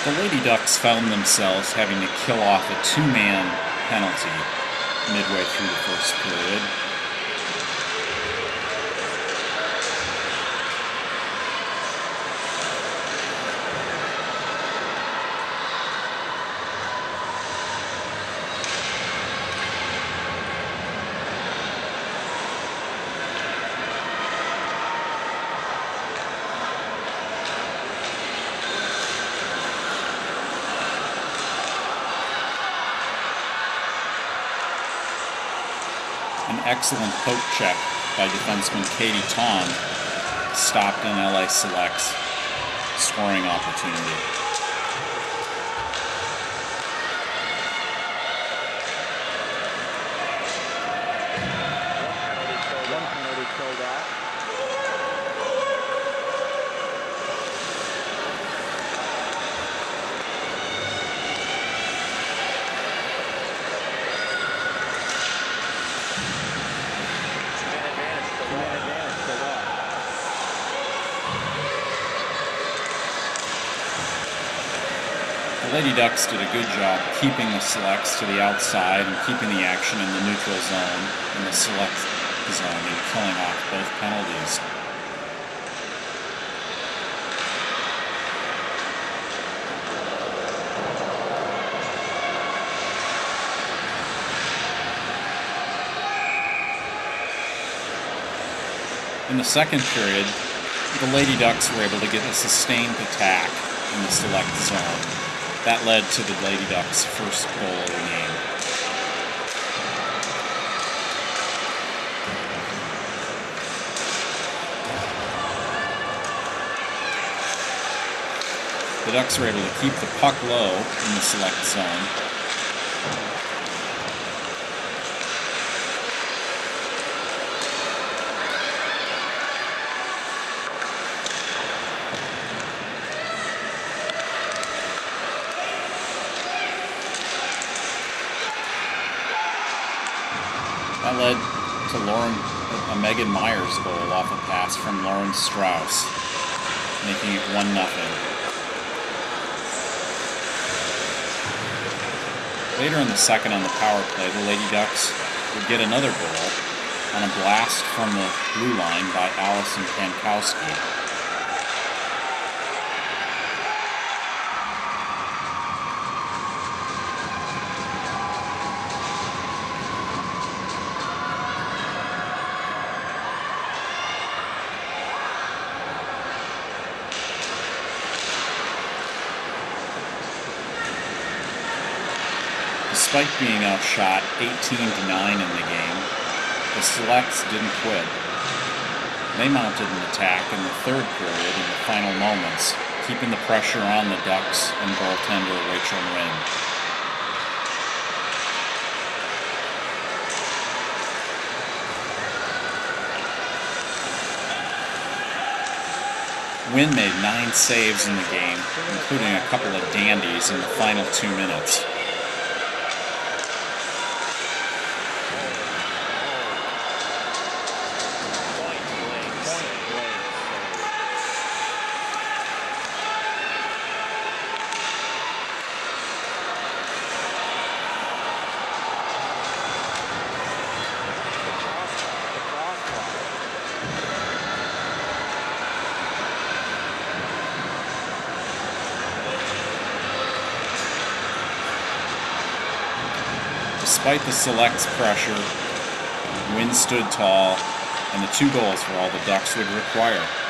The Lady Ducks found themselves having to kill off a two-man penalty midway through the first period. An excellent poke check by defenseman Katie Tong stopped an LA Select's scoring opportunity. One penalty killed off. The Lady Ducks did a good job keeping the Selects to the outside and keeping the action in the neutral zone and the Select zone and killing off both penalties. In the second period, the Lady Ducks were able to get a sustained attack in the Select zone. That led to the Lady Ducks' first goal of the game. The Ducks were able to keep the puck low in the Select zone. That led to Megan Myers' goal off a pass from Lauren Strauss, making it 1-0. Later in the second on the power play, the Lady Ducks would get another goal on a blast from the blue line by Alison Pankowski. Despite being outshot 18-9 in the game, the Selects didn't quit. They mounted an attack in the third period in the final moments, keeping the pressure on the Ducks and goaltender Rachel Nguyen. Nguyen made 9 saves in the game, including a couple of dandies in the final 2 minutes. Despite the Select's pressure, Nguyen stood tall, and the 2 goals were all the Ducks would require.